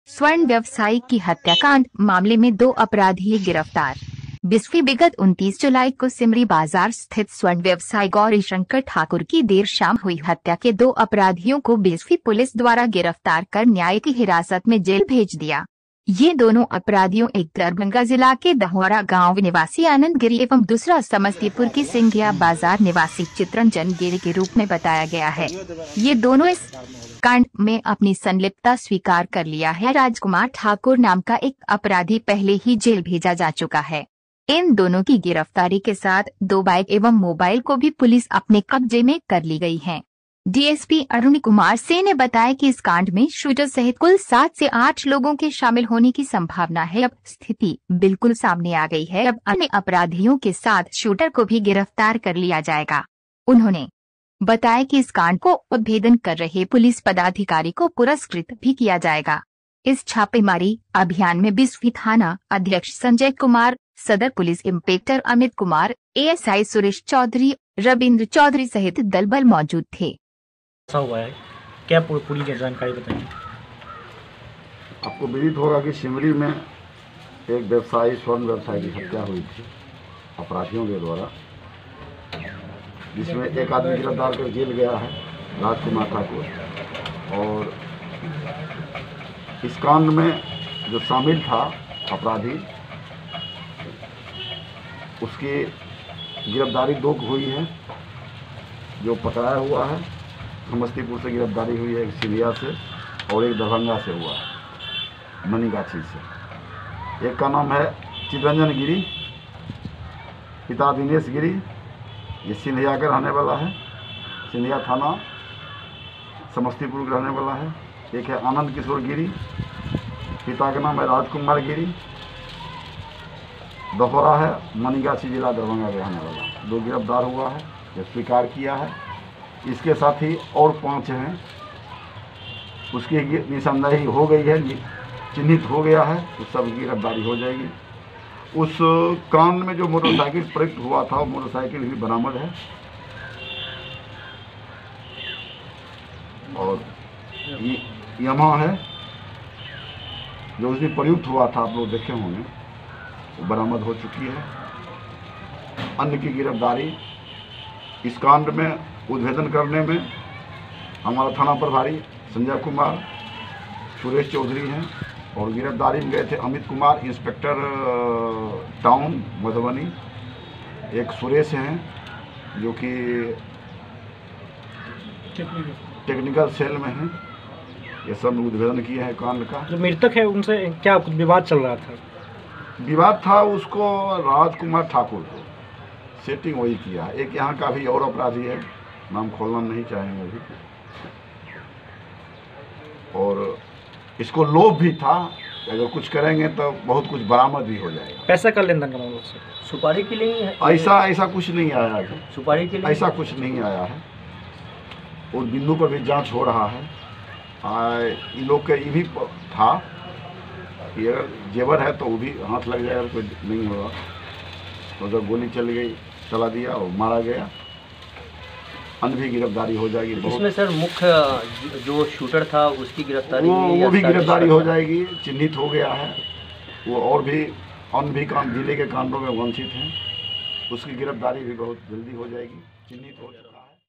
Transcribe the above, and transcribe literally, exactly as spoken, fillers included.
स्वर्ण व्यवसायी की हत्याकांड मामले में दो अपराधी गिरफ्तार। बिस्फी विगत उनतीस जुलाई को सिमरी बाजार स्थित स्वर्ण व्यवसायी गौरी शंकर ठाकुर की देर शाम हुई हत्या के दो अपराधियों को बिस्फी पुलिस द्वारा गिरफ्तार कर न्यायिक हिरासत में जेल भेज दिया। ये दोनों अपराधियों एक दरभंगा जिला के दहोरा गांव निवासी आनंद गिरी एवं दूसरा समस्तीपुर की सिंधिया बाजार निवासी चित्रंजन गिरी के रूप में बताया गया है। ये दोनों इस कांड में अपनी संलिप्तता स्वीकार कर लिया है। राजकुमार ठाकुर नाम का एक अपराधी पहले ही जेल भेजा जा चुका है। इन दोनों की गिरफ्तारी के साथ दो बाइक एवं मोबाइल को भी पुलिस अपने कब्जे में कर ली गई है। डीएसपी अरुण कुमार सिंह ने बताया कि इस कांड में शूटर सहित कुल सात से आठ लोगों के शामिल होने की संभावना है। अब स्थिति बिल्कुल सामने आ गई है। अब अन्य अपराधियों के साथ शूटर को भी गिरफ्तार कर लिया जाएगा। उन्होंने बताया कि इस कांड को उद्भेदन कर रहे पुलिस पदाधिकारी को पुरस्कृत भी किया जाएगा। इस छापेमारी अभियान में बिस्फी थाना अध्यक्ष संजय कुमार, सदर police inspector Amit Kumar, ASI Suresh Chaudhary, Ravindra Chaudhary सहित दल बल मौजूद थे। ऐसा हुआ है क्या, पूरी जानकारी बताइए। आपको विदित होगा कि सिमरी में एक व्यवसायी स्वर्ण व्यवसायी की हत्या हुई थी अपराधियों के द्वारा, जिसमें एक आदमी गिरफ्तार कर जेल गया है, राजकुमार ठाकुर। और इस कांड में जो शामिल था अपराधी, उसकी गिरफ्तारी दो हुई है। जो पकड़ाया हुआ है समस्तीपुर से गिरफ्तारी हुई है, एक सिंधिया से और एक दरभंगा से हुआ है, मनीगाछी से। एक का नाम है चित्रंजन गिरी, पिता दिनेश गिरी, ये सिंधिया का रहने वाला है, सिंधिया थाना समस्तीपुर का रहने वाला है। एक है आनंद किशोर गिरी, पिता का नाम है राजकुमार गिरी, दहोरा है, मनीगाछी जिला दरभंगा का रहने वाला। दो गिरफ्तार हुआ है, ये स्वीकार किया है। इसके साथ ही और पांच हैं, उसकी निशानदेही हो गई है, चिन्हित हो गया है, उस सब की गिरफ्तारी हो जाएगी। उस कांड में जो मोटरसाइकिल प्रयुक्त हुआ था, वो मोटरसाइकिल भी बरामद है। और यमा है जो उसमें प्रयुक्त हुआ था, आप लोग देखे होंगे, वो बरामद हो चुकी है। अन्य की गिरफ्तारी इस कांड में उद्भेदन करने में हमारा थाना प्रभारी संजय कुमार, सुरेश चौधरी हैं, और गिरफ्तारी में गए थे अमित कुमार, इंस्पेक्टर टाउन मधुबनी। एक सुरेश हैं जो कि टेक्निकल सेल में हैं। ये सब उद्भेदन किए हैं कांड का। जो मृतक है उनसे क्या कुछ विवाद चल रहा था? विवाद था उसको राजकुमार ठाकुर को, सेटिंग वही किया है। एक यहाँ का भी और अपराधी है, नाम खोलना नहीं चाहेंगे अभी। और इसको लोभ भी था, अगर कुछ करेंगे तो बहुत कुछ बरामद भी हो जाएगा। पैसा का लेन देन करना उससे, सुपारी के लिए ऐसा ऐसा कुछ नहीं आया है, सुपारी के लिए ऐसा कुछ नहीं आया है। उस बिंदु पर भी जांच हो रहा है। इन लोग का ये भी था कि अगर जेवर है तो वो भी हाथ लग जाएगा, कोई नहीं होगा। तो जब गोली चल गई, चला दिया और मारा गया, अन्य भी गिरफ्तारी हो जाएगी। इसमें सर मुख्य जो शूटर था उसकी गिरफ्तारी वो, वो भी गिरफ्तारी हो जाएगी, चिन्हित हो गया है वो। और भी अन्य भी कांड जिले के कांडों में वंचित हैं, उसकी गिरफ्तारी भी बहुत जल्दी हो जाएगी, चिन्हित हो जाएगा।